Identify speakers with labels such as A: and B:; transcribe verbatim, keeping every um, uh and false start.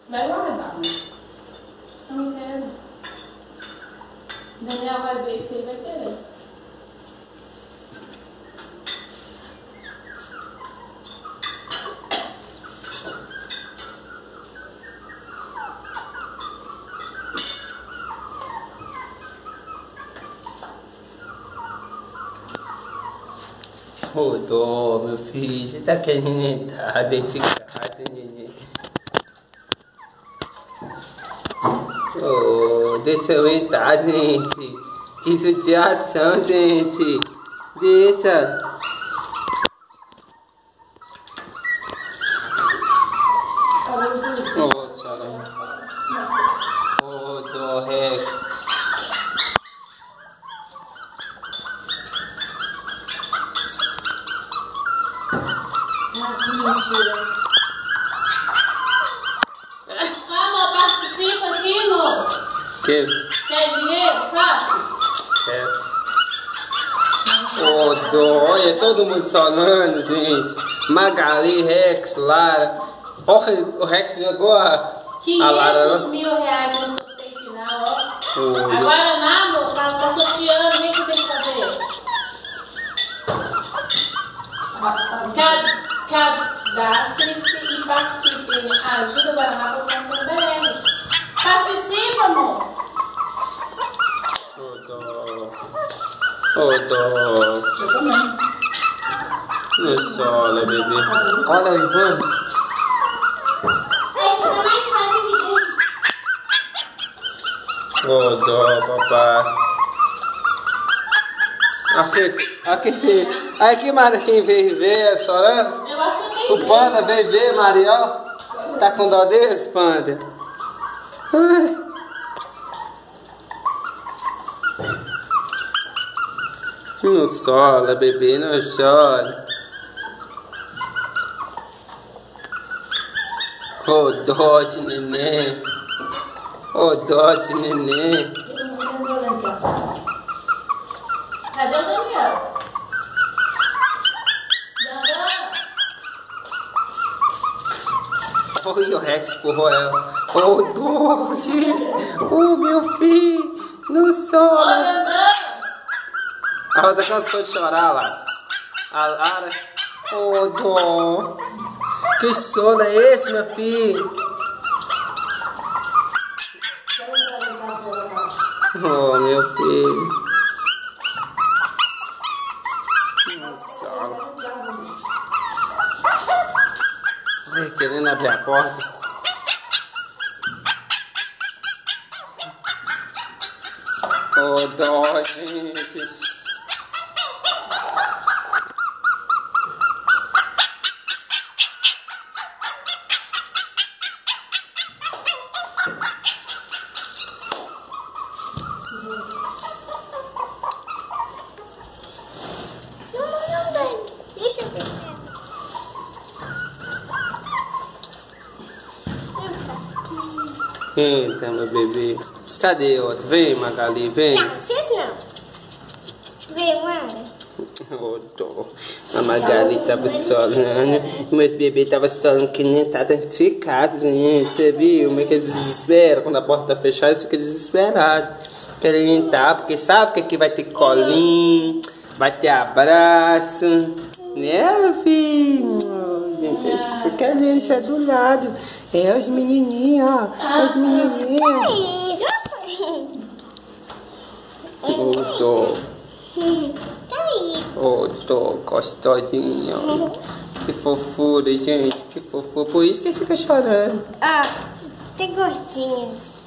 A: Vai guardar, né? Não quero. Daniel vai ver se ele vai querer.
B: Ô, dó, meu filho, você tá querendo entrar dentro de casa, neném? Ô, deixa eu entrar, gente. Que judiação, gente. Deixa. Ô, senhora. Ô, dó, Rex.
A: Amor, participa aqui, amor.
B: Que?
A: Quer dinheiro? Fácil?
B: É. Ô, dó, olha, todo mundo solando, gente. Magali, Rex, Lara. Olha, o Rex jogou a, a Lara.
A: quinhentos mil reais no sorteio final, ó.
B: Ô,
A: Agora, não, amor, tá, tá sorteando, nem que você tem que fazer. Cadastre-se e participe. Ajuda o Guaraná para o Câncer B R. Participa, amor.
B: Ô, dó. Ô, dó.
C: Eu também.
B: Não sola, bebê. Olha o Ivan.
D: Aí fica mais fácil de ver.
B: Ô, dó, papai. Aqui, aqui, aqui, Maria, quem veio ver, chorando.
A: Eu acho que eu
B: O panda veio ver, Maria, ó. Tá com dó desse, panda? Ai. Não sola, bebê, não chora. Ô, dó de neném. Ô, dó de neném.
A: Cadê o Daniel? Dandan.
B: Olha o Rex empurrou ela. Ô, dó, gente. Ô, meu filho. Não
A: Ô,
B: sola.
A: Dandan.
B: A Roda cansou de chorar lá. A Lara. Ô, dó. Que sono é esse, meu filho? Oh, meu filho. Ai, querendo abrir a porta. Oh, dó, gente.
D: Deixa eu fechar.
B: Eita, meu bebê. Cadê outro? Vem, Magali, vem.
D: Não, vocês não. Vem, Mara.
B: Oh, dó. A Magali tava solando. Meus bebês tava solando que nem tá dentro de casa, gente. Você viu? Como é que eles desesperam? Quando a porta tá fechada, eles ficam desesperados. Querem entrar, porque sabe que aqui vai ter colinho, vai ter abraço. Né, meu filho? Oh, gente, eles ficam querendo ser do lado. É os menininhos, ó. Os menininhos.
D: Isso.
B: Oh, dó.
D: Tá aí.
B: Oh, dó, gostosinho. Que fofura, gente. Que fofura. Por isso que eles ficam chorando.
D: Ó, tem gordinhos.